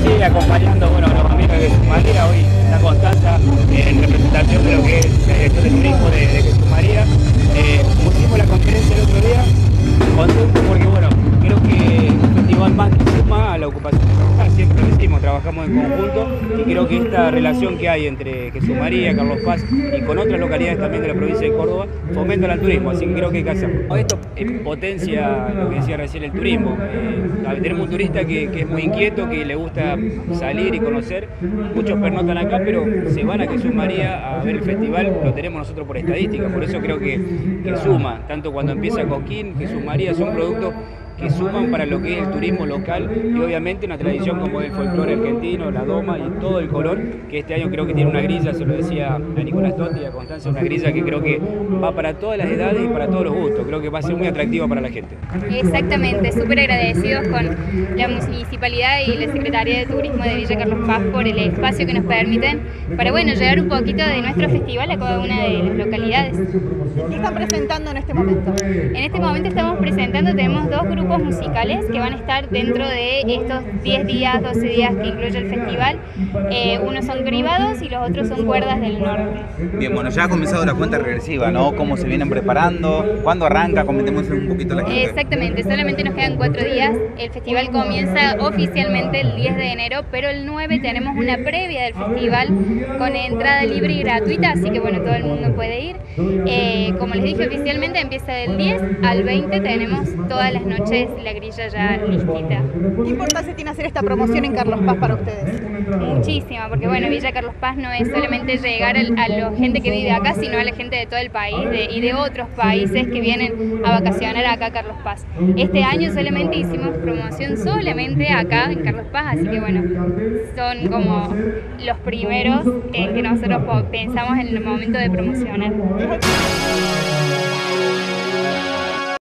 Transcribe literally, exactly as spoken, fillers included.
Sí, acompañando bueno, a los amigos de Jesús María, hoy está Constanza en representación de lo que es la dirección de turismo de, de Jesús María. Eh, pusimos la conferencia el otro día, contento porque bueno, creo que es un festival más que suma a la ocupación local, siempre lo decimos, trabajamos en conjunto y creo que esta relación que hay entre Jesús María, Carlos Paz y con otras localidades también de la provincia de Córdoba fomenta el turismo, así que creo que hay que hacerlo. Esto eh, potencia lo que decía recién el turismo. Eh, tenemos un turista que, que es muy inquieto, que le gusta salir y conocer, muchos pernoctan acá, pero se van a Jesús María a ver el festival, lo tenemos nosotros por estadística, por eso creo que, que suma, tanto cuando empieza Cosquín, Jesús María, son productos que suman para lo que es el turismo local y obviamente una tradición como el folclore argentino, la doma y todo el color, que este año creo que tiene una grilla, se lo decía a Nicolás Totti y a Constanza, una grilla que creo que va para todas las edades y para todos los gustos, creo que va a ser muy atractiva para la gente. Exactamente, súper agradecidos con la municipalidad y la Secretaría de Turismo de Villa Carlos Paz por el espacio que nos permiten para bueno, llevar un poquito de nuestro festival a cada una de las localidades. ¿Qué están presentando en este momento? En este momento estamos presentando, tenemos dos grupos musicales que van a estar dentro de estos diez días, doce días que incluye el festival. Eh, unos son privados y los otros son cuerdas del norte. Bien, bueno, ya ha comenzado la cuenta regresiva, ¿no? ¿Cómo se vienen preparando? ¿Cuándo arranca? Comentemos un poquito la gente. Exactamente, solamente nos quedan cuatro días. El festival comienza oficialmente el diez de enero, pero el nueve tenemos una previa del festival con entrada libre y gratuita, así que bueno, todo el mundo puede ir. Eh, como les dije, oficialmente empieza del diez al veinte, tenemos todas las noches la grilla ya listita. ¿Qué importancia tiene hacer esta promoción en Carlos Paz para ustedes? Muchísima, porque bueno, Villa Carlos Paz no es solamente llegar a la gente que vive acá, sino a la gente de todo el país de, y de otros países que vienen a vacacionar acá a Carlos Paz. Este año solamente hicimos promoción solamente acá en Carlos Paz, así que bueno, son como los primeros en que nosotros pensamos en el momento de promocionar.